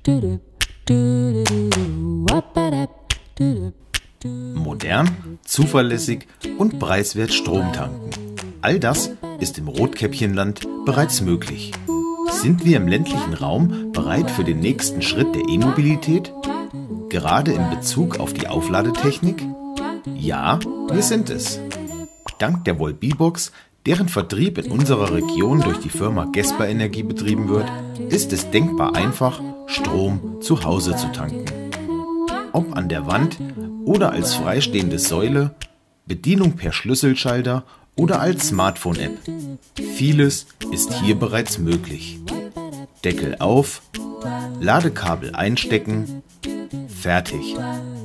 Modern, zuverlässig und preiswert Strom tanken. All das ist im Rotkäppchenland bereits möglich. Sind wir im ländlichen Raum bereit für den nächsten Schritt der E-Mobilität? Gerade in Bezug auf die Aufladetechnik? Ja, wir sind es. Dank der Wallbe-Box, deren Vertrieb in unserer Region durch die Firma Gesper Energie betrieben wird, ist es denkbar einfach, Strom zu Hause zu tanken. Ob an der Wand oder als freistehende Säule, Bedienung per Schlüsselschalter oder als Smartphone-App. Vieles ist hier bereits möglich. Deckel auf, Ladekabel einstecken, fertig.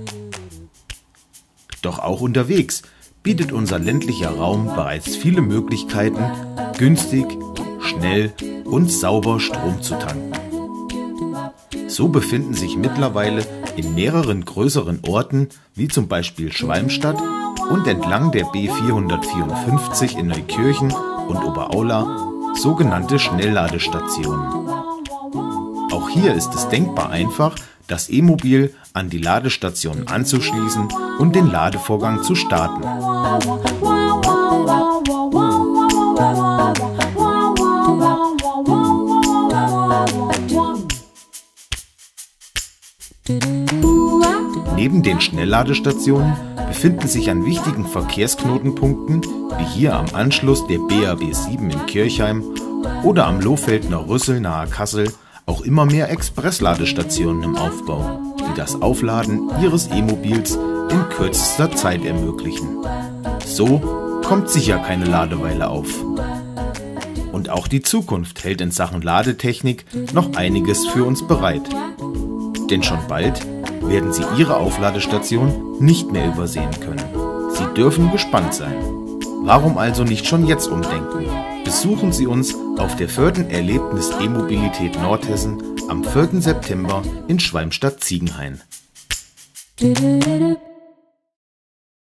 Doch auch unterwegs bietet unser ländlicher Raum bereits viele Möglichkeiten, günstig, schnell und sauber Strom zu tanken. So befinden sich mittlerweile in mehreren größeren Orten, wie zum Beispiel Schwalmstadt und entlang der B454 in Neukirchen und Oberaula, sogenannte Schnellladestationen. Auch hier ist es denkbar einfach, das E-Mobil an die Ladestation anzuschließen und den Ladevorgang zu starten. Neben den Schnellladestationen befinden sich an wichtigen Verkehrsknotenpunkten, wie hier am Anschluss der BAB 7 in Kirchheim oder am Lohfeldner Rüssel nahe Kassel, auch immer mehr Expressladestationen im Aufbau, die das Aufladen Ihres E-Mobils in kürzester Zeit ermöglichen. So kommt sicher keine Ladeweile auf. Und auch die Zukunft hält in Sachen Ladetechnik noch einiges für uns bereit. Denn schon bald werden Sie Ihre Aufladestation nicht mehr übersehen können. Sie dürfen gespannt sein. Warum also nicht schon jetzt umdenken? Besuchen Sie uns auf der 4. Erlebnis E-Mobilität Nordhessen am 4. September in Schwalmstadt-Ziegenhain.